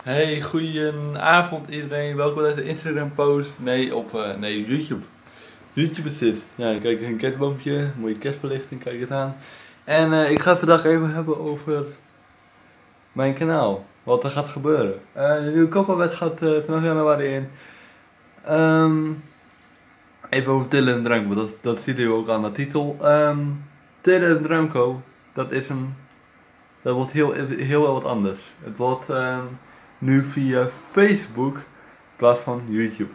Hey, goedenavond iedereen. Welkom bij deze Instagram post. Nee, YouTube. YouTube is dit. Ja, kijk, een kerstboompje, mooie kerstverlichting, kijk het aan. En ik ga het vandaag even hebben over mijn kanaal. Wat er gaat gebeuren. De nieuwe koopwet gaat vanaf januari in. Even over Tillen en Dranko, dat ziet u ook aan de titel. Tillen en Dranko, dat wordt heel wat anders. Het wordt nu via Facebook in plaats van YouTube.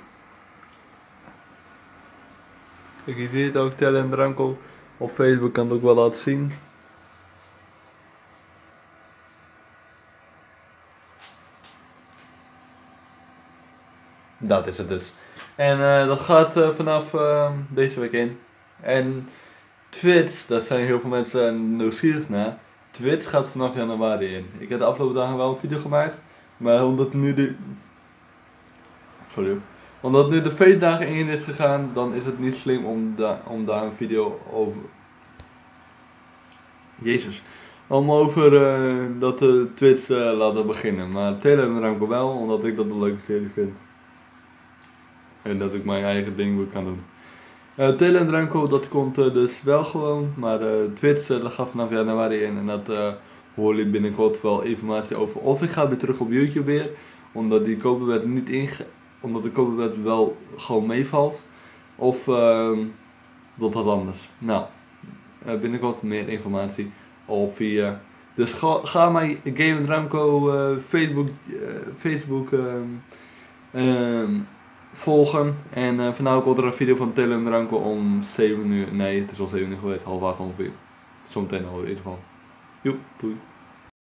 Kijk, je ziet het ook, Tillen en Dranko. Op Facebook kan het ook wel laten zien. Dat is het dus. En dat gaat vanaf deze week in. En Twitch, daar zijn heel veel mensen nieuwsgierig naar. Twitch gaat vanaf januari in. Ik heb de afgelopen dagen wel een video gemaakt. Maar omdat nu de feestdagen in is gegaan, dan is het niet slim om daar een video over... Om over dat Twitch laten beginnen. Maar Tillen en Dranko wel, omdat ik dat een leuke serie vind. En dat ik mijn eigen ding kan doen. Tillen en Dranko, dat komt dus wel gewoon. Maar Twitch, dat gaat vanaf januari in. En dat hoor je binnenkort wel informatie over. Of ik ga weer terug op YouTube weer. Omdat die koopwet omdat de koopwet wel gewoon meevalt. Of dat anders. Nou, binnenkort meer informatie. Of via... Dus ga mijn Game Dranko Facebook volgen. En vanavond komt er een video van Tillen en Dranko om 7 uur. Nee, het is al 7 uur geweest, half 8 ongeveer. Zometeen al in ieder geval. Joep, doei.